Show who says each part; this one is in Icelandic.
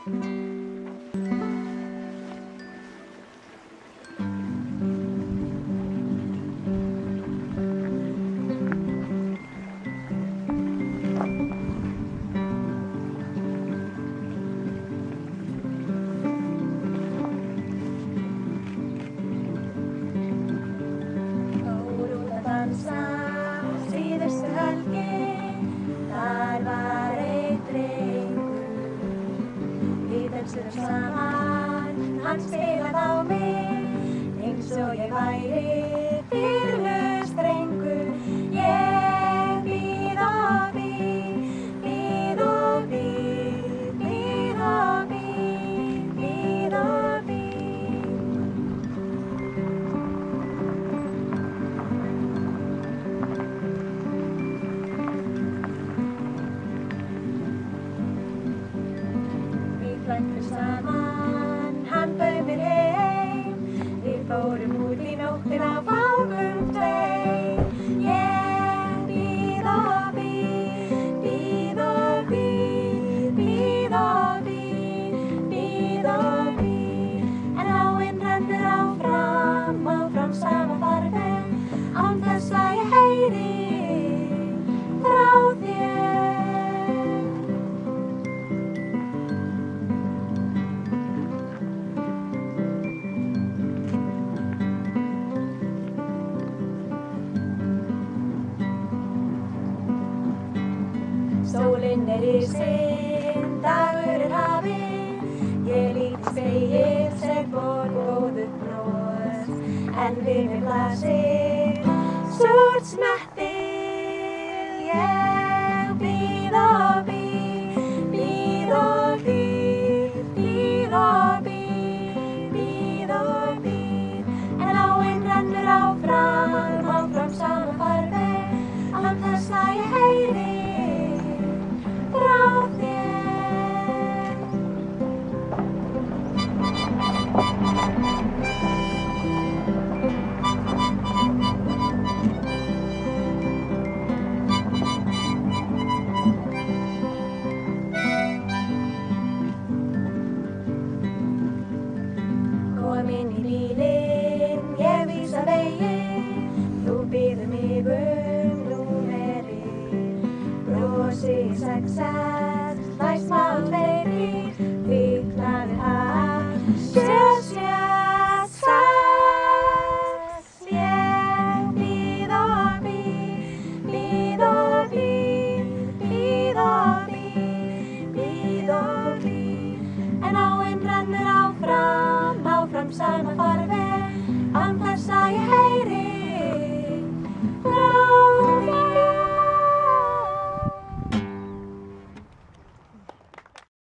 Speaker 1: Síðustu helgi, þar var einn drengur. Við dansuðum saman, hann spilaði á mig eins og ég væri fyrirlaus drengur. Ég bíð og bíð, bíð og bíð, bíð og bíð, bíð og bíð. Flæktum saman, hann bauð mér heim. Við fórum út í nóttina á fáum tveim. Ég bíð og bíð, bíð og bíð, bíð og bíð, bíð og bíð. En áin rennur áfram sama farveg, án þess að ég heyri frá þér. Sólin risinn, dagur hafinn. Ég lít í spegil sem fór góðu bros. En við mér blasir súrt smettið. Ég bíð og bíð, bíð og bíð, bíð og bíð, bíð og bíð. En áin rennur áfram sama farveg, án þess að ég heyri frá þér. Kom inn í bílinn, ég vísa veginn. Þú biður mig númerið. Brosi í sexað, læst smá fleiri. Kviknaði hann, sess. Ég bíð og bíð, bíð og bíð, bíð og bíð, bíð og bíð. En á